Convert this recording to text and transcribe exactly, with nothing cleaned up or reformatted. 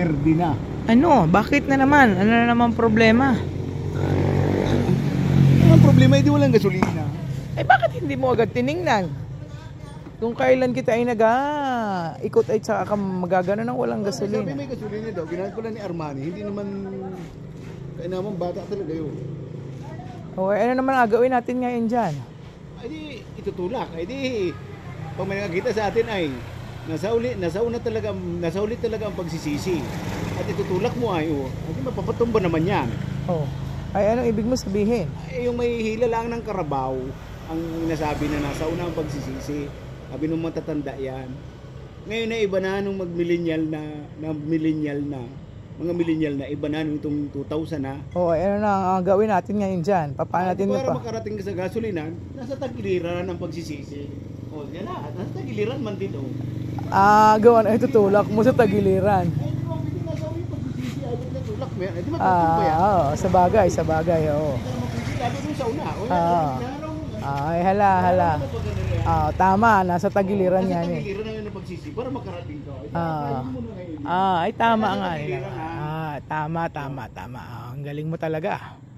perde na. Ano? Bakit na naman? Ano na naman problema? Ang problema, hindi walang gasolina. Eh bakit hindi mo agad tiningnan? Kung kailan kita ay nag-ikot ay tsaka ka magagano ng walang gasolina. Sabi may gasolina daw, ginagawa ko lang ni Armani. Hindi naman, kaya naman bata talaga yun. Okay, ano naman ang gawin natin ngayon dyan? Ay di, itutulak. Ay di, pag may nakakita sa atin ay, nasauli, nasauna talaga, nasauli talaga ang pagsisisi. At itutulak mo ay, oh, ay di mapapatumba naman yan. Oh. Ay anong ibig mo sabihin? Ay, yung may hila lang ng karabaw, ang nasabi na nasauna ang pagsisisi. Sabi nung matatanda yan. Ngayon na iba na nung mag-millennial na, na millennial na, mga millennial na, iba na nung itong two thousand na. Oo, oh, ano na ang gawin natin ngayon dyan? Paano natin para pa? makarating ka sa gasolinan, nasa tagiliran ng pagsisisi. O, yan na, nasa tagiliran man dito. Ah, gawan ay tutulak mo sa tagiliran. Ay, di ba, hindi nasa yung pagsisisi, ay, di natulak mo yan. Ay, di matutumba yan. Ah, oo, sa bagay, sa bagay, oo. Hindi ka naman pwede, dun sa una. O, yan, Ah. Ay, hala, hala. Ah, tama, nasa tagiliran yan Nasa eh. tagiliran na yun ng pagsisisi, para makarating ka. Ay, Ah. ayun mo na ngayon. Ah, ay tama Nasa nga. tagiliran, ha? Ah, tama, tama, tama. Ah, ang galing mo talaga.